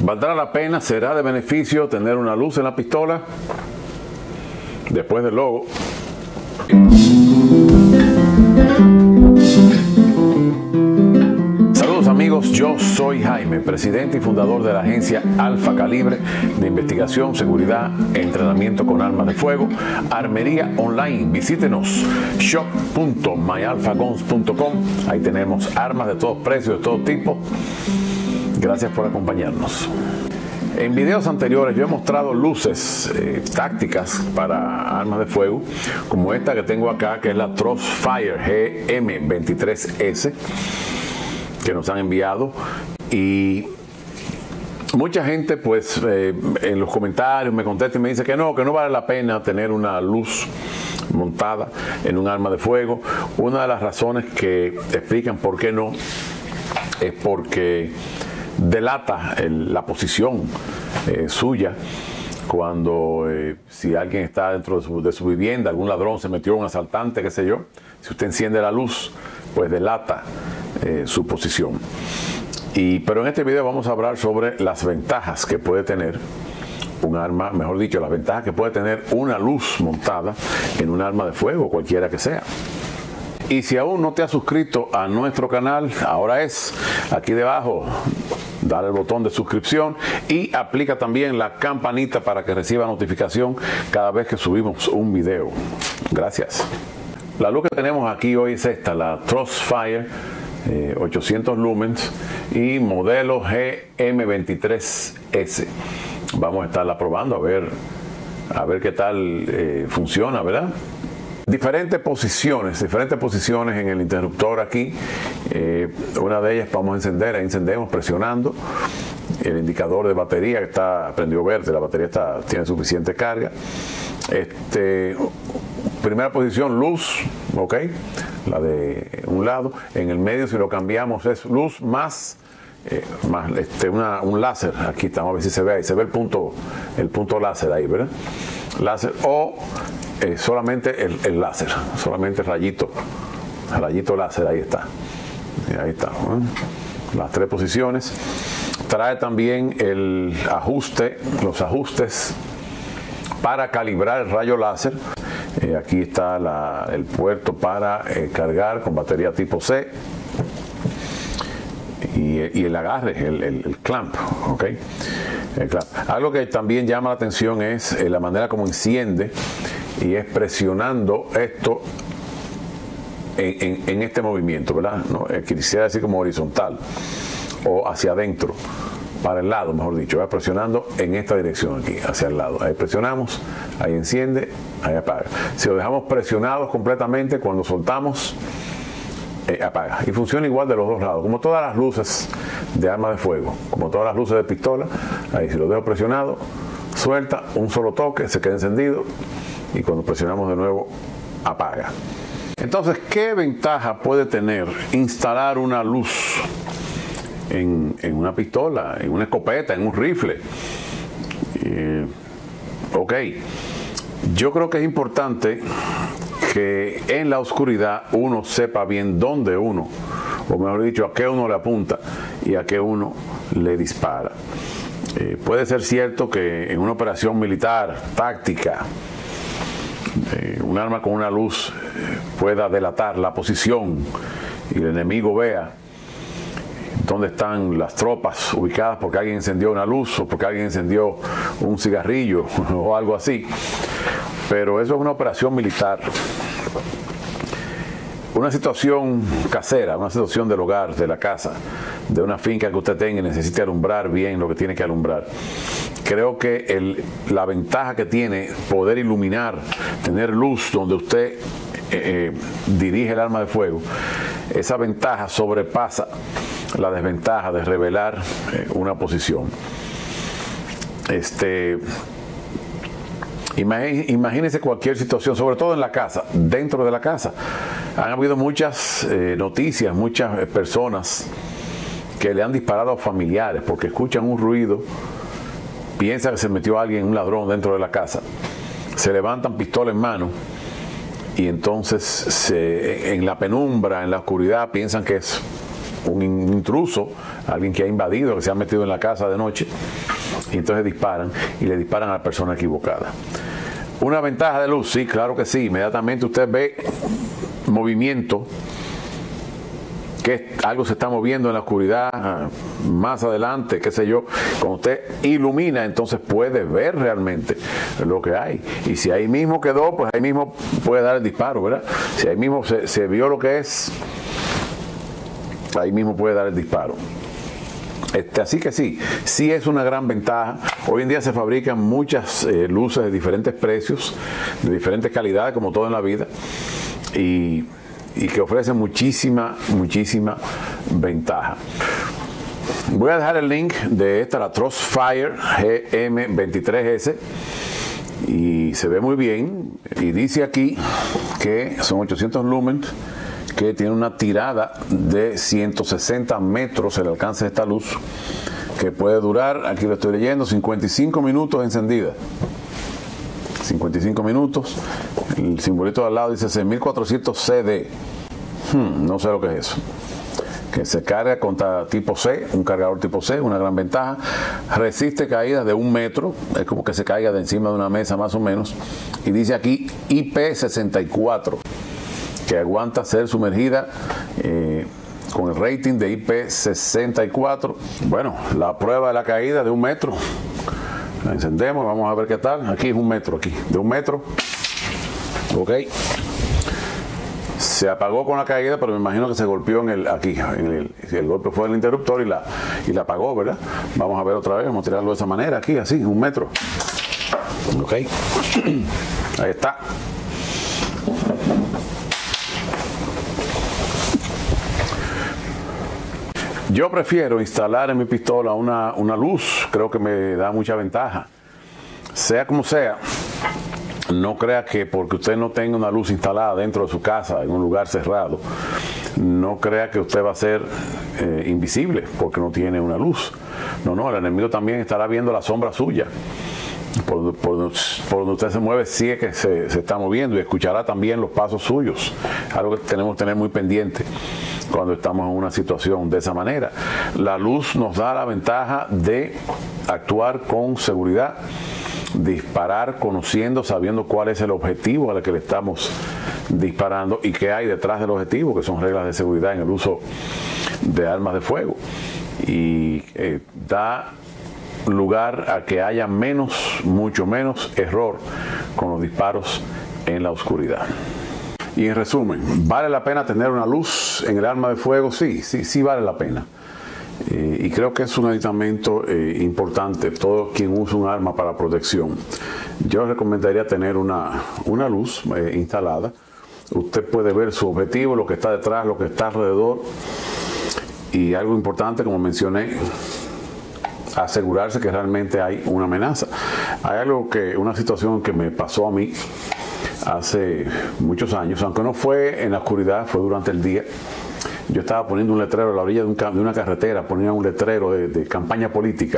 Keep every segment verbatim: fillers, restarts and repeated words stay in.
¿Valdrá la pena? ¿Será de beneficio tener una luz en la pistola? Después del logo. Saludos amigos, yo soy Jaime, presidente y fundador de la agencia Alfa Calibre de investigación, seguridad e entrenamiento con armas de fuego, Armería Online. Visítenos shop punto my alpha guns punto com. Ahí tenemos armas de todos precios, de todo tipo. Gracias por acompañarnos. En videos anteriores yo he mostrado luces eh, tácticas para armas de fuego, como esta que tengo acá, que es la Crossfire G M veintitrés S, que nos han enviado. Y mucha gente pues eh, en los comentarios me contesta y me dice que no, que no vale la pena tener una luz montada en un arma de fuego. Una de las razones que explican por qué no es porque delata el, la posición eh, suya cuando eh, si alguien está dentro de su, de su vivienda, algún ladrón se metió, un asaltante, qué sé yo, si usted enciende la luz, pues delata eh, su posición. Y, pero en este video vamos a hablar sobre las ventajas que puede tener un arma, mejor dicho, las ventajas que puede tener una luz montada en un arma de fuego, cualquiera que sea. Y si aún no te has suscrito a nuestro canal, ahora es aquí debajo, dale el botón de suscripción y aplica también la campanita para que reciba notificación cada vez que subimos un video. Gracias. La luz que tenemos aquí hoy es esta, la Crossfire eh, ochocientos lumens y modelo G M veintitrés S. Vamos a estarla probando a ver, a ver qué tal eh, funciona, ¿verdad? Diferentes posiciones, diferentes posiciones en el interruptor aquí. Eh, una de ellas vamos a encender, ahí encendemos presionando el indicador de batería que está prendido verde, la batería está, tiene suficiente carga. Este, primera posición, luz, ok, la de un lado. En el medio, si lo cambiamos, es luz más, eh, más este, una, un láser. Aquí estamos a ver si se ve ahí, se ve el punto, el punto láser ahí, ¿verdad? Láser o Eh, solamente el, el láser, solamente el rayito, el rayito láser, ahí está, ahí está, ¿eh? Las tres posiciones. Trae también el ajuste, los ajustes para calibrar el rayo láser. Eh, aquí está la, el puerto para eh, cargar con batería tipo C y, y el agarre, el, el, el clamp, ¿ok? El clamp. Algo que también llama la atención es eh, la manera como enciende, y es presionando esto en, en, en este movimiento, ¿verdad? No, eh, quisiera decir como horizontal o hacia adentro, para el lado, mejor dicho, ¿verdad? Presionando en esta dirección aquí, hacia el lado. Ahí presionamos, ahí enciende, ahí apaga. Si lo dejamos presionados completamente, cuando soltamos, eh, apaga. Y funciona igual de los dos lados, como todas las luces de arma de fuego, como todas las luces de pistola. Ahí si lo dejo presionado, suelta, un solo toque, se queda encendido. Y cuando presionamos de nuevo, apaga. Entonces, ¿qué ventaja puede tener instalar una luz en, en una pistola, en una escopeta, en un rifle? Eh, ok, yo creo que es importante que en la oscuridad uno sepa bien dónde uno, o mejor dicho, a qué uno le apunta y a qué uno le dispara. Eh, puede ser cierto que en una operación militar, táctica, Eh, un arma con una luz eh, pueda delatar la posición y el enemigo vea dónde están las tropas ubicadas porque alguien encendió una luz o porque alguien encendió un cigarrillo o algo así. Pero eso es una operación militar. Una situación casera, una situación del hogar, de la casa, de una finca que usted tenga y necesite alumbrar bien lo que tiene que alumbrar. Creo que el, la ventaja que tiene poder iluminar, tener luz donde usted eh, eh, dirige el arma de fuego, esa ventaja sobrepasa la desventaja de revelar eh, una posición. Este, imagínense cualquier situación, sobre todo en la casa, dentro de la casa. Han habido muchas eh, noticias, muchas eh, personas que le han disparado a familiares porque escuchan un ruido, piensan que se metió alguien, un ladrón dentro de la casa, se levantan pistola en mano y entonces se, en la penumbra, en la oscuridad, piensan que es un intruso, alguien que ha invadido, que se ha metido en la casa de noche, y entonces disparan y le disparan a la persona equivocada. Una ventaja de luz, sí, claro que sí. Inmediatamente usted ve movimiento, que algo se está moviendo en la oscuridad, más adelante, qué sé yo. Cuando usted ilumina, entonces puede ver realmente lo que hay. Y si ahí mismo quedó, pues ahí mismo puede dar el disparo, ¿verdad? Si ahí mismo se, se vio lo que es, ahí mismo puede dar el disparo. Este, así que sí, sí es una gran ventaja. Hoy en día se fabrican muchas eh, luces de diferentes precios, de diferentes calidades, como todo en la vida, y, y que ofrecen muchísima, muchísima ventaja. Voy a dejar el link de esta, la Trustfire G M veintitrés S, y se ve muy bien, y dice aquí que son ochocientos lumens, que tiene una tirada de ciento sesenta metros el alcance de esta luz, que puede durar, aquí lo estoy leyendo, cincuenta y cinco minutos encendida. cincuenta y cinco minutos. El simbolito de al lado dice seis mil cuatrocientos C D. Hmm, no sé lo que es eso. Que se carga contra tipo C, un cargador tipo C, una gran ventaja. Resiste caídas de un metro, es como que se caiga de encima de una mesa más o menos. Y dice aquí I P sesenta y cuatro. Que aguanta ser sumergida eh, con el rating de I P sesenta y cuatro. Bueno, la prueba de la caída de un metro. La encendemos, vamos a ver qué tal. Aquí es un metro, aquí, de un metro. Ok. Se apagó con la caída, pero me imagino que se golpeó en el, aquí, en el, el golpe fue en el interruptor y la, y la apagó, ¿verdad? Vamos a ver otra vez, vamos a tirarlo de esa manera, aquí, así, un metro. Ok. Ahí está. Yo prefiero instalar en mi pistola una, una luz, creo que me da mucha ventaja. Sea como sea, no crea que porque usted no tenga una luz instalada dentro de su casa, en un lugar cerrado, no crea que usted va a ser eh, invisible porque no tiene una luz. No, no, el enemigo también estará viendo la sombra suya. Por, por, por donde usted se mueve, sí es que se, se está moviendo, y escuchará también los pasos suyos. Algo que tenemos que tener muy pendiente cuando estamos en una situación de esa manera. La luz nos da la ventaja de actuar con seguridad, disparar conociendo, sabiendo cuál es el objetivo al que le estamos disparando y qué hay detrás del objetivo, que son reglas de seguridad en el uso de armas de fuego. Y eh, da lugar a que haya menos, mucho menos error con los disparos en la oscuridad. Y en resumen, ¿vale la pena tener una luz en el arma de fuego? Sí, sí, sí vale la pena. Eh, y creo que es un aditamento eh, importante, todo quien usa un arma para protección. Yo recomendaría tener una, una luz eh, instalada. Usted puede ver su objetivo, lo que está detrás, lo que está alrededor. Y algo importante, como mencioné, asegurarse que realmente hay una amenaza. Hay algo que, una situación que me pasó a mí hace muchos años, aunque no fue en la oscuridad, fue durante el día. Yo estaba poniendo un letrero a la orilla de, un, de una carretera, ponía un letrero de, de campaña política,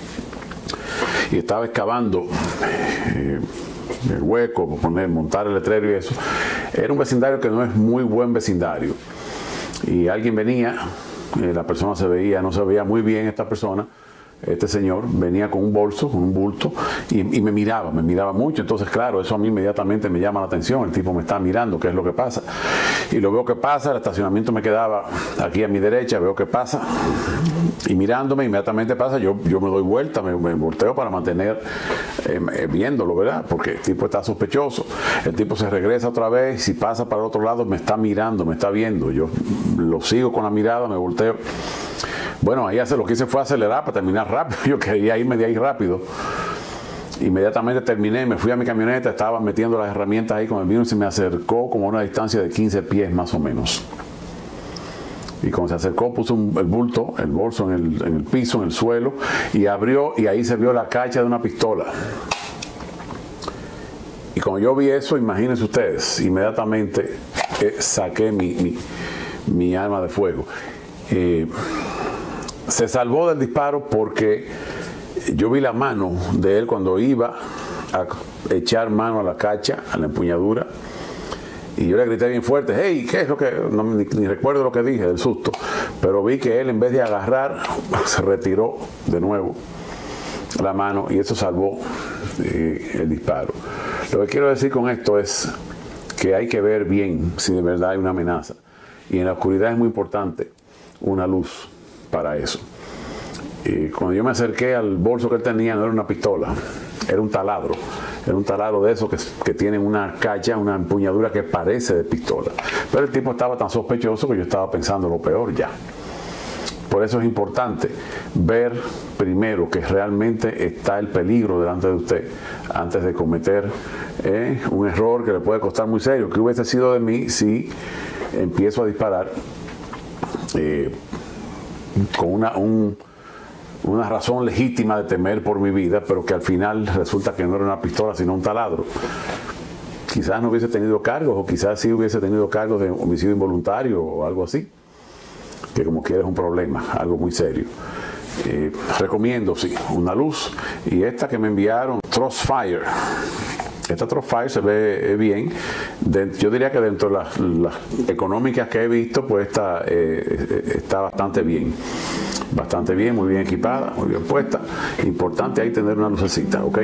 y estaba excavando eh, el hueco, poner, montar el letrero y eso. Era un vecindario que no es muy buen vecindario, y alguien venía, eh, la persona se veía, no se veía muy bien esta persona. Este señor venía con un bolso, con un bulto, y, y me miraba, me miraba mucho. Entonces, claro, eso a mí inmediatamente me llama la atención. El tipo me está mirando, ¿qué es lo que pasa? Y lo veo que pasa, el estacionamiento me quedaba aquí a mi derecha, veo que pasa, y mirándome, inmediatamente pasa, yo, yo me doy vuelta, me, me volteo para mantener eh, viéndolo, ¿verdad? Porque el tipo está sospechoso. El tipo se regresa otra vez, y si pasa para el otro lado, me está mirando, me está viendo. Yo lo sigo con la mirada, me volteo. Bueno, ahí hace, lo que hice fue acelerar para terminar rápido. Yo quería irme de ahí rápido. Inmediatamente terminé, me fui a mi camioneta, estaba metiendo las herramientas ahí con el vino y se me acercó como a una distancia de quince pies más o menos. Y cuando se acercó puso un, el bulto, el bolso en el, en el piso, en el suelo, y abrió, y ahí se vio la cacha de una pistola. Y cuando yo vi eso, imagínense ustedes, inmediatamente eh, saqué mi, mi, mi arma de fuego. Eh, se salvó del disparo porque yo vi la mano de él cuando iba a echar mano a la cacha, a la empuñadura, y yo le grité bien fuerte, hey, ¿qué es lo que? No, ni, ni recuerdo lo que dije del susto, pero vi que él, en vez de agarrar, se retiró de nuevo la mano y eso salvó eh, el disparo. Lo que quiero decir con esto es que hay que ver bien si de verdad hay una amenaza, y en la oscuridad es muy importante una luz para eso. Y cuando yo me acerqué al bolso que él tenía, no era una pistola, era un taladro. Era un taladro de esos que, que tienen una cacha, una empuñadura que parece de pistola. Pero el tipo estaba tan sospechoso que yo estaba pensando lo peor ya. Por eso es importante ver primero que realmente está el peligro delante de usted antes de cometer eh, un error que le puede costar muy serio. ¿Qué hubiese sido de mí si empiezo a disparar eh, con una, un, una razón legítima de temer por mi vida, pero que al final resulta que no era una pistola sino un taladro? Quizás no hubiese tenido cargos, o quizás sí hubiese tenido cargos de homicidio involuntario o algo así, que como quiera es un problema, algo muy serio. Eh, recomiendo, sí, una luz. Y esta que me enviaron, Crossfire. Esta Crossfire se ve bien. De, yo diría que dentro de las, las económicas que he visto, pues esta eh, está bastante bien. Bastante bien, muy bien equipada, muy bien puesta. Importante ahí tener una lucecita, ¿ok?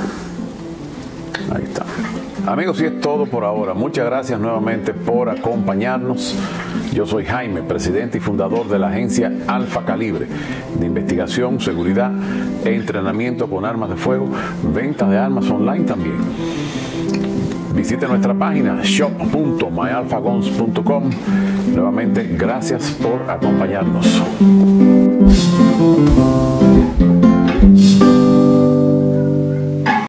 Ahí está. Amigos, y es todo por ahora. Muchas gracias nuevamente por acompañarnos. Yo soy Jaime, presidente y fundador de la agencia Alfa Calibre, de investigación, seguridad e entrenamiento con armas de fuego, venta de armas online también. Visite nuestra página shop punto my alpha guns punto com. Nuevamente, gracias por acompañarnos.